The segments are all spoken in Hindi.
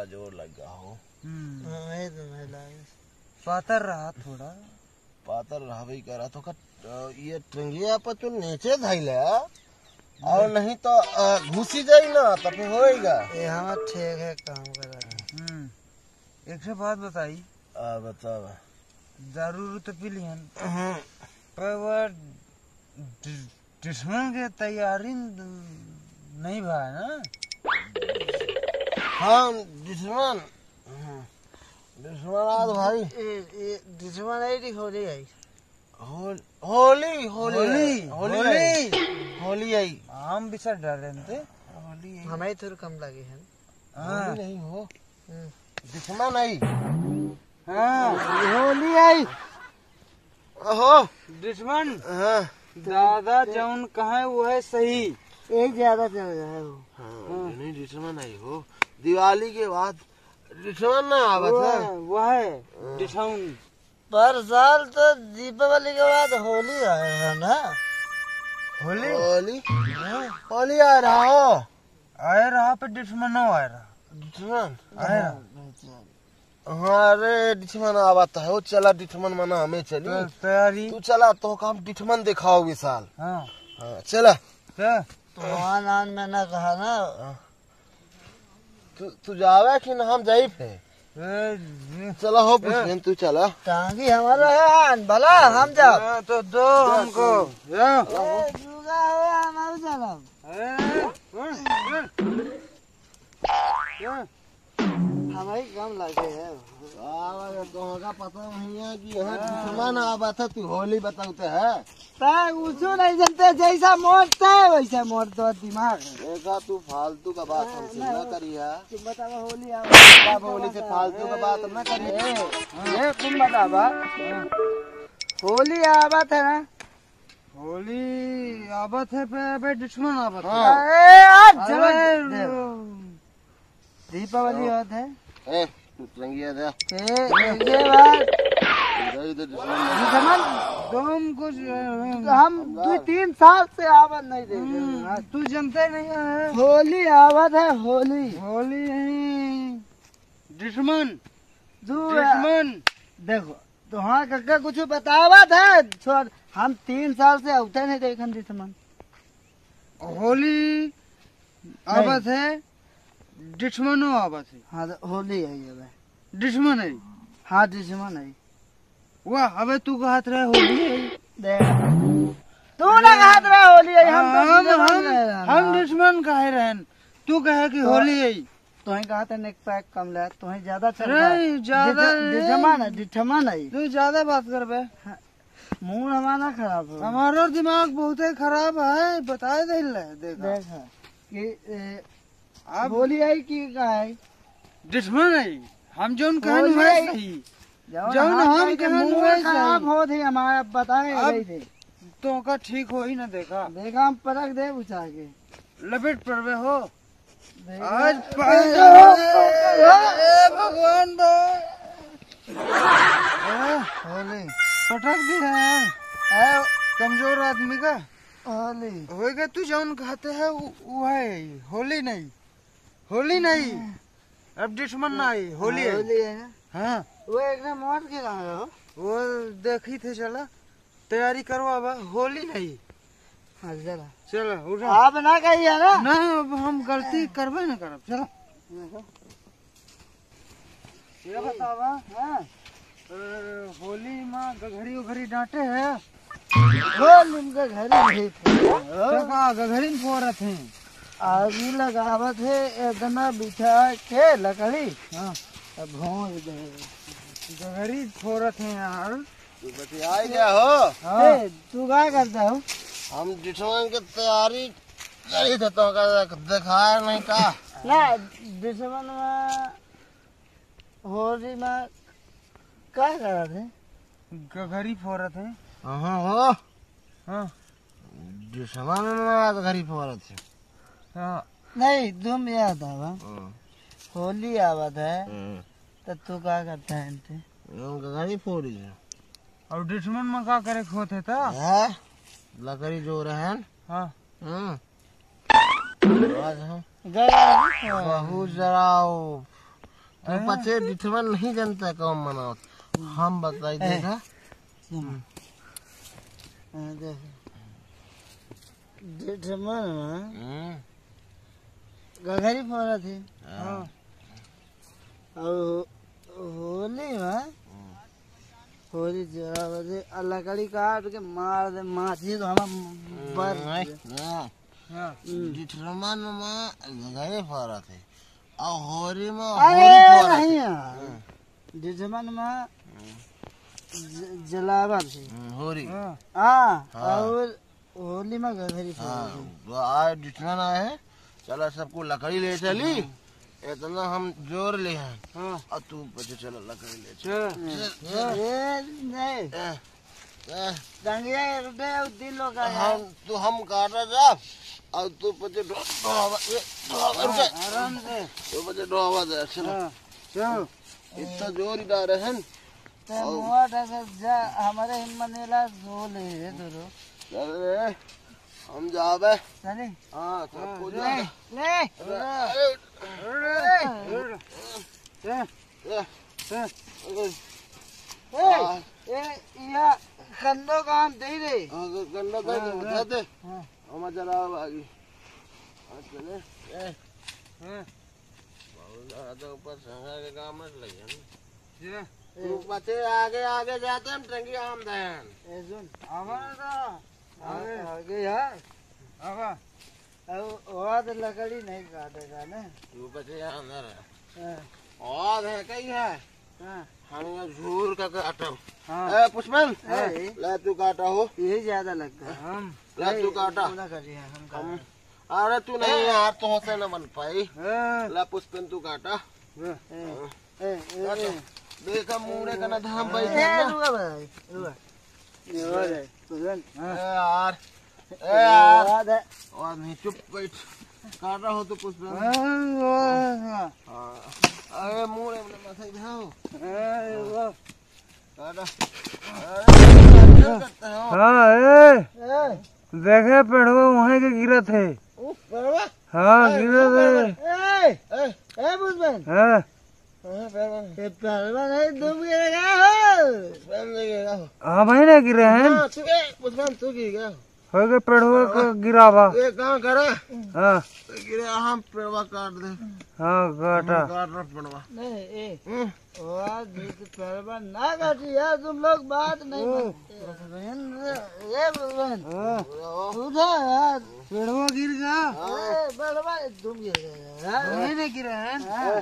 जोर लगा हो। पातर रहा थोड़ा, पातर रहा भी करा तो ये टंगिया पर तो नीचे धैले और नहीं तो घुसी जाई ना तो फिर होएगा। ये हमारा ठीक है काम करा। एक से बात बताई। बताओ। दारू तो पी लिहन पर वो दुश्मन के तैयारी नहीं भा ना। हाँ दुश्मन आज भाई दुश्मन आई होली आई। होली आई हम भी सर डर रहे थे। होली हमें थोड़ी कम लगी है। होली नहीं हो दुश्मन आई। हाँ होली आई। ओहो दुश्मन। हाँ दादा जौन कहे वो है सही, एक ज्यादा चल रहा है वो। हाँ नहीं दुश्मन आई हो दिवाली के बाद दुश्मन ना आवत है वो है दुश्मन। पर साल तो दीपावली के बाद होली आएगा ना। होली होली आ रहा हो आए रहा पे दुश्मन आ रहा। दुश्मन आए रहा। हाँ अरे दुश्मन आवत है वो चला दुश्मन मना हमें चली तैयारी तू चला तो हम दुश्मन दिखाओ विशाल। हाँ चला तो वहाँ में ना कहा ना तू जावे कि ना हम जाई पे चला हो पुष्पन तू चला। टांगी हमारा है भला हम जाओ तो दो हमको हमारी कम लगे है। का पता नहीं है कि यहाँ दुश्मन आवा था तू होली बताते है उसको नहीं जानते जैसा मोड़ता है वैसा मोड़ दो दिमाग। देखा तू फालतू का बात हमसे न करिए। तुम बतावा होली होली से फालतू का बात न करिए। तुम बतावा होली आवत है ना। होली आवत है पे दुश्मन आवत है। दीपावली आवत है तू टंगिया दे दुश्मन तुम कुछ हम 2-3 साल से आवत नहीं दे। तू जानते नहीं है होली आवत है। होली दुश्मन देखो तुहां कक्का कुछ बतावत है छोड़। हम 3 साल से उठे नहीं देखन दुश्मन। होली आवत है दुश्मनो आवत है। हाँ होली है ये दुश्मन है। हाँ दुश्मन है वाह। हवे तू कहत रहे होली है तू ना कहत रहे होली है। हम दुश्मन कहे रहन तू कहे कि होली है। तुहे कहते नेक पैक कम ले तुहे ज्यादा चल रहा है। ज्यादा दुश्मन है तू ज्यादा बात करबे। मुंह हमारा खराब है। हमारा दिमाग बहुत खराब है बताए दे देखा कि अब होली आई की का है दुश्मन है। हम जौन कहन है सही जौन हम कहन है खराब हो थे हमारा बताए गए थे तो का ठीक हो ही ना। देखा हम परख दे उछा के लपेट पड़वे हो आज भगवान होली पटक दी है कमजोर आदमी का। होली होएगा तू जौन कहते है वो है होली नहीं अब दुश्मन नहीं होली है। हाँ वो एक ना मोड़ के कहा हो वो देखी थे। चला तैयारी करो अब होली नहीं। हाँ चला उठा आप ना कहिए ना अब हम गलती करबे ना करब। चलो ये बतावा होली में गघरी डांटे है होली में गघरी फोड़त है आगी लगावत है इतना बिछा के लकड़ी। हाँ भोंज दे गघरी फोड़त है यार। तू बतिया गया हो। तू क्या करता हो। हम दुश्मन की तैयारी करी थे तो दिखाया नहीं का ना दुश्मन में होली में क्या करत है गघरी फोड़त है। हो दुश्मन में गघरी फोड़त है। हाँ नहीं तुम याद आवा होली आवत है तो तू क्या करता है गघरी फोड़ी है और दुश्मन में क्या करे खोते था लकड़ी जो रहे। हाँ बहुत जरा तो पचे डिठवन नहीं जानता कौन मनाओ, हम बताई देगा। डिठमन गघरी फोड़ा थे और होली में होली जरा बजे लकड़ी काट के मार दे माछी तो हम डिठरमन में गए फरा थे और होरी में अरे नहीं यार डिठमन में जलावा थे होरी। हाँ और होली में गघरी फोड़ा थे। तो आज डिठरमन आए हैं, चलो सबको लकड़ी ले चली, इतना हम जोर ले हैं और तू बचे चलो लकड़ी ले चल। नहीं दंगिया रुपए दिल लोग हम काटा जा और तू बचे आराम से तू बचे डोवा दे। चलो चलो इतना जोर ही डाल रहे हैं हमारे हिम्मनेला जोल है दोनों। चल रे हम जावे। चले हाँ सबको ले ले या कंदो काम दे दे गन्ना दे बता दे हम चला आगे चले। बहुत ऊपर संगा के काम मत लगे तू बचे आगे आगे जाते हम टंगी आम देन हमारा आगे आगे यार आगा अब और लकड़ी नहीं काटेगा ना तू बचे अंदर है और है कई है हम झूर का काटम। ए पुष्पन ले तू काटा हो, यही ज्यादा लगता है। हम ले तू काटा हम अरे तू नहीं यार तो होते न बन पाई। ला पुष्पन तू काटा देखा मुड़े का ना धाम भाई यार और नहीं चुप बैठ काटा हो तो पुष्पन। अरे मुड़े में मसाई धाओ काटा। देखे पेड़वा वहाँ के गिरा थे। हाँ गिरा थे पुष्पन। हाँ पेड़वा नहीं तुम गिरेगा हाँ भाई ना गिरे हैं पुष्पन तू गिरेगा हो गए पेड़वा को गिरावा ये कहाँ करे। हाँ गिरे हम पेड़वा काट दे। हाँ काटा काट रहा पेड़वा नहीं पेड़वा ना काटी यार तुम लोग बात नहीं ये उठा यार पेड़वा गिर गया पेड़वा तुम गिर गया नहीं गिरा है।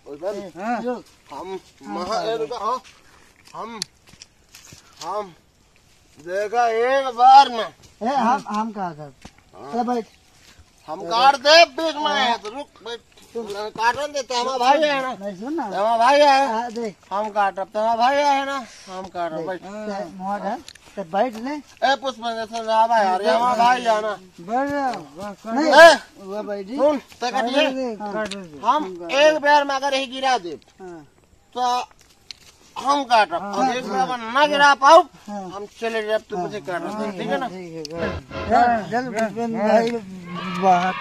हम देखा एक बार में हम कहा कर बैठ हम काट दे बीच में तो रुक बैठ काटन देते हमारा भाई है ना नहीं सुन ना हमारा भाई है देख हम काटब तो हमारा भाई है ना हम काट बैठ मोड़ है तो बैठ ले ए पुष्पन जैसे जावा यार हमारा भाई है ना बैठ नहीं वो बैठी सुन तो काटिए हम एक बार में अगर ही गिरा दे तो हम काटब और एक बार ना गिरा पाओ हम चले जाए तो मुझे काटना ठीक है ना। चल भाई बात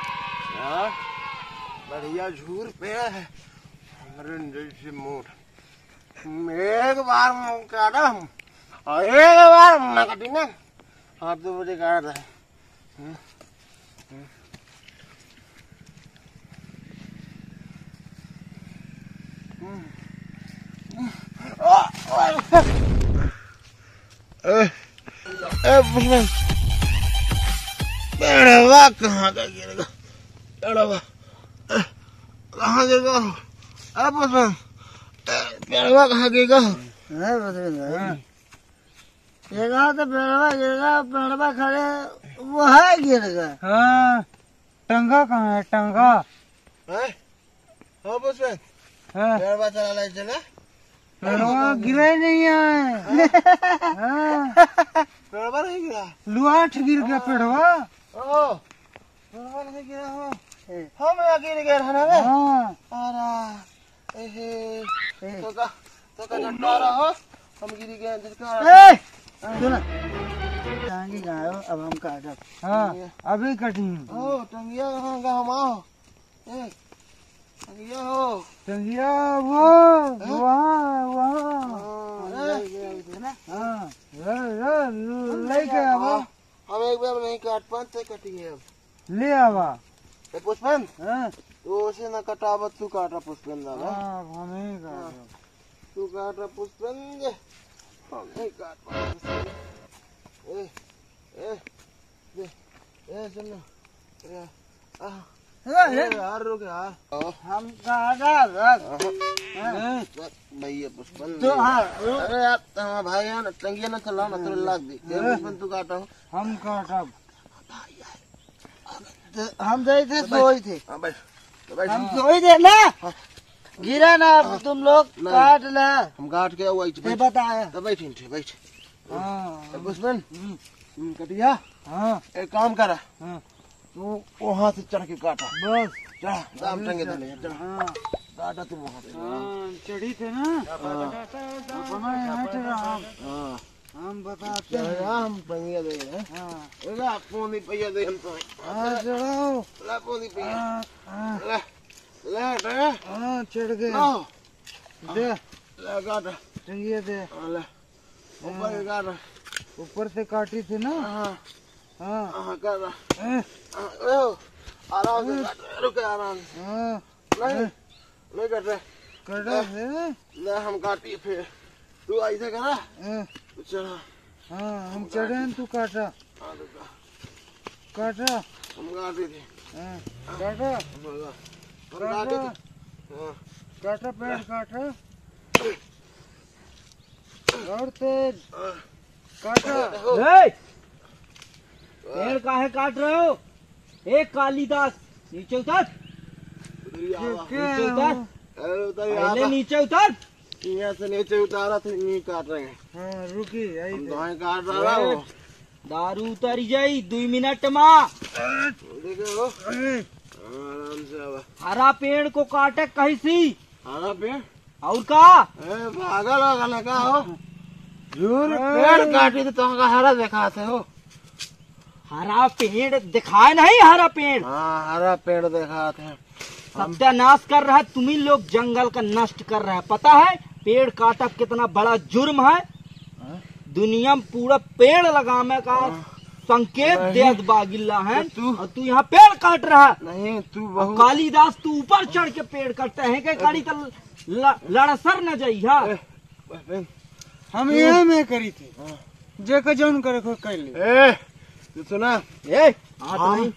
बढ़िया झूर पेड़ है हमारे जैसे मोट एक बार काटा हम और एक बार ना काटी ना आप तो मुझे काट रहे पेड़वा कहाँ का गिरेगा पेड़वा कहाँ गिरेगा पुष्पन पेड़वा कहाँ गिरेगा ये कहा तो पेड़वा गिरेगा पेड़वा खड़े वो है गिरेगा। हाँ टंगा कहाँ है टंगा हाँ पुष्पन पेड़वा चला ले चला पेड़वा गिरा ही नहीं है। पेड़वा नहीं गिरा लुआठ गिर गया पेड़वा पेड़वा नहीं गिरा हो हम यहाँ गिर गए है ना अरे तो का झंडा रहा हम गिर गए जिसका सुना टांगी कहाँ हो अब हम काटब। हाँ अभी कटी ओ टंगिया कहाँ का हम आओ टंगिया हो टंगिया वो वहाँ लेके आवा। हम एक बार नहीं काट पाते कटिए अब ले आवा। पुष्पन हाँ तो उसे न कटावत तू काटा पुष्पन दादा हम ही काट तू काटा पुष्पन हम नहीं काट पाते। ए ए ए सुनो यार रुक यार हम काटा भैया पुष्पन तो हाँ अरे यार तुम्हारा भाई है ना टंगिया न चलाओ ना तेरे लाग दी पुष्पन तू काटा हो हम काटा हम गए थे सोई थे हाँ भाई तो भाई हम सोई थे ना गिरा ना तुम लोग काट ला हम काट के हुआ ये बताया तो बैठ बैठ हाँ पुष्पन कटिया हाँ एक काम करा हाँ तू वहाँ से चढ़ के काटा बस चढ़ा दाम टंगे धले चढ़ा हाँ काटा तू वहाँ से चढ़ी थे ना अपना यहाँ चढ़ा हम बताते हैं हम पंगिया दे हैं हाँ ला पोनी पैया दे हम तो हाँ चढ़ाओ ला पोनी पैया हाँ ला ला ला हाँ चढ़ गए दे ला काटा टंगिया दे ला ऊपर काटा ऊपर से काटी थी ना हाँ हाँ हाँ काटा हाँ आराम से काट रुके आराम से हाँ नहीं नहीं कट रहे कड़ा है ले हम काटी फिर तू ऐसे करा हाँ तू चढ़ा हाँ हम चढ़े हैं तू काटा हाँ रुका काटा हम काटे थे हाँ काटा हम काटे थे हाँ काटा पेड़ काटा और तेज काटा पेड़ काहे काट रहे हो? एक कालिदास नीचे उतर, नीचे उतर, पहले नीचे उतर। यहाँ से नीचे उतारा थे नहीं काट रहे हैं हाँ रुकी आई हम दोहें काट रहा हो दारू उतरी जाई 2 मिनट में। देखो आराम से अब हरा पेड़ को काटे कैसी हरा पेड़ और का पागल हो गया का हो झूर पेड़ काटी तो तुमका हरा दिखाते हो। हरा पेड़ दिखाए नहीं, हरा पेड़ हाँ हरा पेड़ दिखाते हैं। सत्यानाश कर रहा है, तुम ही लोग जंगल का नष्ट कर रहे हैं। पता है पेड़ काटा कितना बड़ा जुर्म है? दुनिया में पूरा पेड़ लगाने का संकेत देत बागिल्ला है और तू यहाँ पेड़ काट रहा है। नहीं तू और बहुत कालिदास तू ऊपर चढ़ के पेड़ काटते हैं कि गाड़ी का लड़सर न जाई। हम यहाँ में करी थी जेकर जौन करे को कर ली। तू सुना हम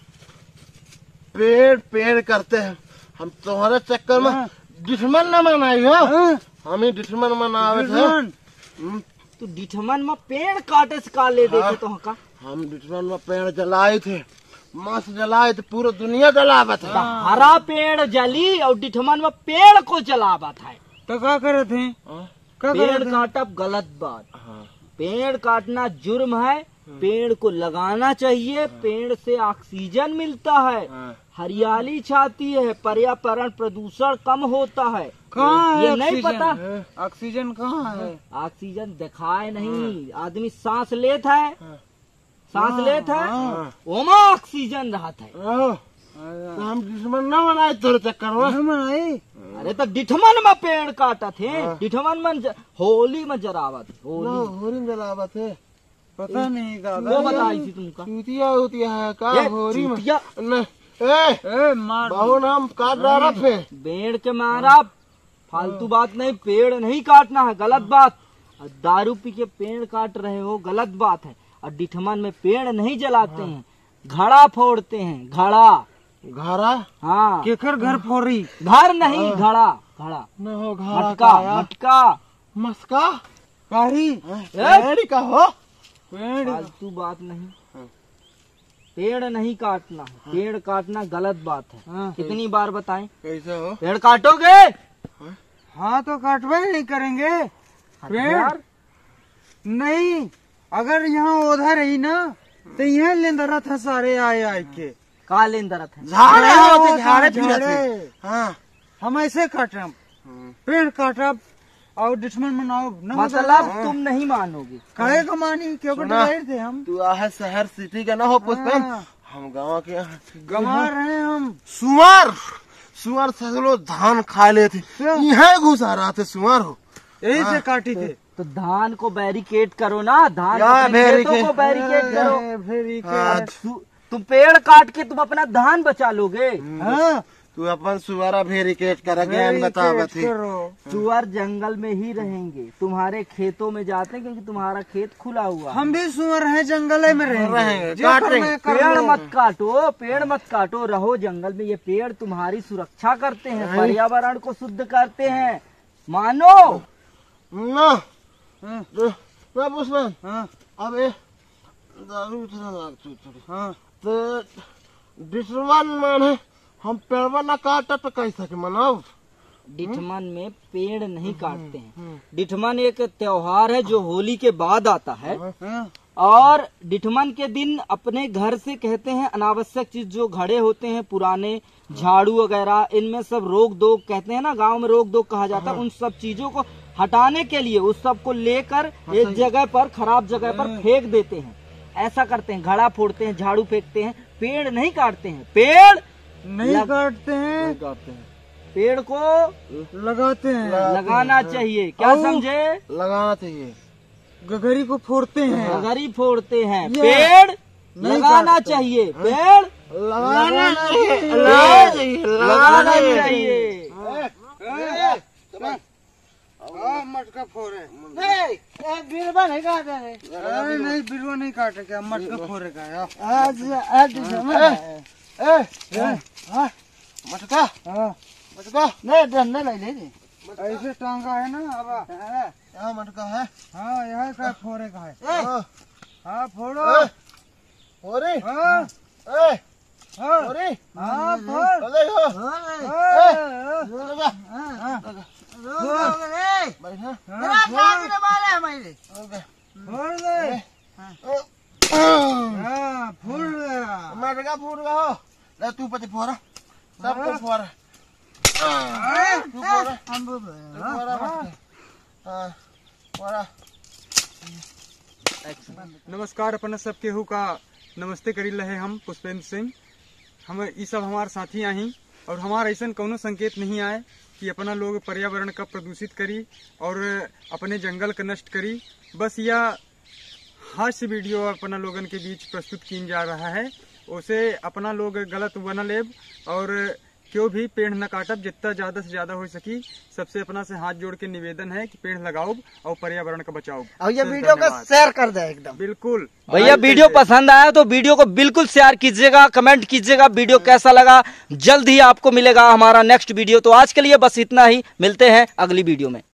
पेड़ पेड़ करते हैं हम तुम्हारे चक्कर में दुश्मन न मनाई हो। हम ही दुश्मन मनावे थे। तू डिठमन में पेड़ काटे से का ले देखे तो का? हम दुश्मन में पेड़ जलाए थे, मस्त जलाए थे, पूरा दुनिया जलावत है। हरा पेड़ जली और डिठमन में पेड़ को जलावत है तो क्या करे थे? पेड़ काटब गलत बात। पेड़ काटना जुर्म है। पेड़ को लगाना चाहिए, पेड़ से ऑक्सीजन मिलता है, हरियाली छाती है, पर्यावरण प्रदूषण कम होता है। कहाँ ये नहीं पता? ऑक्सीजन कहाँ है? ऑक्सीजन दिखाए नहीं, आदमी सांस लेता है, सांस लेता है, ओमा ऑक्सीजन रहता है। तो हम दुश्मन न मनाए तेरे चक्कर में। मनाई अरे तो डिठमन में पेड़ काटा थे, डिठमन में होली में जरावत होरी जलावत है। पता नहीं वो बताई थी तुमका। चूतिया उतिया है का होरी में चूतिया? मार बहु नाम काट रहा थे। पेड़ के मारा फालतू बात नहीं, पेड़ नहीं काटना है, गलत बात। और दारू पी के पेड़ काट रहे हो, गलत बात है। और डिठमन में पेड़ नहीं जलाते हैं, घड़ा फोड़ते हैं, घड़ा। घड़ा? हाँ केकर घर फोड़ी? घर नहीं, घड़ा, घड़ा न हो घड़ा मटका, मटका मस्का कारी पेड़ का हो। पेड़ फालतू बात नहीं, पेड़ नहीं काटना है, पेड़ काटना गलत बात है। कितनी बार बताएं? कैसे हो? पेड़ काटोगे? हाँ तो काटवा ही नहीं करेंगे पेड़। नहीं अगर यहाँ उधर ही ना तो यहाँ लेंदरा था सारे आए आए के काले दरत है। झाड़े होते, झाड़े फिरत है। झाड़े। हाँ हम ऐसे काटब, पेड़ काटब और दुश्मन मनाओ न मतलब तुम नहीं मानोगे। काहे का मानी? क्योंकि डराए थे हम। तू आहे शहर सिटी का ना हो पुष्पन, हम गाँव के गंवा रहे हम। सुअर सुअर सगलो धान खा ले थे, यहाँ घुसा रहा थे सुअर हो, यही से काटी थे। तो धान को बैरिकेड करो ना, धान क्या अपने खेतों को बैरिकेड करो। हाँ, तुम पेड़ काट के तुम अपना धान बचा लोगे। हाँ, तू अपन सुअरा भेरिकेट कर ज्ञान बतावत है। सुअर जंगल में ही रहेंगे, तुम्हारे खेतों में जाते हैं क्योंकि तुम्हारा खेत खुला हुआ है। हम भी सुअर हैं, जंगल में रहेंगे। काट रहे। पेड़ मत काटो, पेड़ मत काटो, रहो जंगल में। ये पेड़ तुम्हारी सुरक्षा करते हैं, पर्यावरण को शुद्ध करते हैं, मानो ना हाँ, उसमें हाँ, अब ये दारू थोड़ा लागती थोड़ी, हाँ। तो डिसवान माने हम पेड़वा ना काटा तो कैसे के मनाओ। डिठमन में पेड़ नहीं काटते हैं। डिठमन एक त्योहार है जो होली के बाद आता है, हाँ, और डिठमन के दिन अपने घर से कहते हैं अनावश्यक चीज जो घड़े होते हैं पुराने, झाड़ू वगैरह, इनमें सब रोक दो, कहते हैं ना गांव में रोक दो कहा जाता है, उन सब चीजों को हटाने के लिए उस सब को लेकर एक जगह पर, खराब जगह पर फेंक देते हैं। ऐसा करते हैं, घड़ा फोड़ते हैं, झाड़ू फेंकते हैं, पेड़ नहीं काटते हैं। पेड़ नहीं काटते हैं, पेड़ को लगाते हैं, लगाना चाहिए, क्या समझे? लगाना चाहिए। गगरी को फोड़ते हैं, गगरी फोड़ते हैं, पेड़ लगाना चाहिए, पेड़ लगाना चाहिए, लगाना चाहिए। मटका फोड़े बिरवा नहीं काटे। अरे नहीं, बिरवा नहीं काटे, क्या मटका फोड़े का मटका मटका नहीं, डंडा ले ले, ऐसे टांगा है ना। अब यहाँ मटका है। हाँ, यहाँ का फोड़े का है। हाँ, हाँ, फोड़ो। हो रे, हाँ, हाँ, हो रे, हाँ, फोड़। अरे हो, लगा, बैठा, फोड़ दे। हाँ, फोड़ गया। मटका फूट गया हो। ले तू पति फोड़ा, सबको फोड़ा, तू फोड़ा, फोड़ा मटका, हाँ, फोड़ा। नमस्कार, अपन सब केहू का नमस्ते करी रहे। हम पुष्पेंद्र सिंह, हम ये सब हमारे साथी आही, और हमारा ऐसा कोनो संकेत नहीं आए कि अपना लोग पर्यावरण का प्रदूषित करी और अपने जंगल का नष्ट करी। बस यह हास्य वीडियो अपना लोगन के बीच प्रस्तुत किया जा रहा है, उसे अपना लोग गलत बना लेब और क्यों भी पेड़ न काटब। जितना ज्यादा से ज्यादा हो सकी, सबसे अपना से हाथ जोड़ के निवेदन है कि पेड़ लगाओ और पर्यावरण का बचाओ। और ये वीडियो का शेयर कर दे एकदम। बिल्कुल भैया, वीडियो पसंद आया तो वीडियो को बिल्कुल शेयर कीजिएगा, कमेंट कीजिएगा वीडियो कैसा लगा। जल्द ही आपको मिलेगा हमारा नेक्स्ट वीडियो। तो आज के लिए बस इतना ही, मिलते हैं अगली वीडियो में।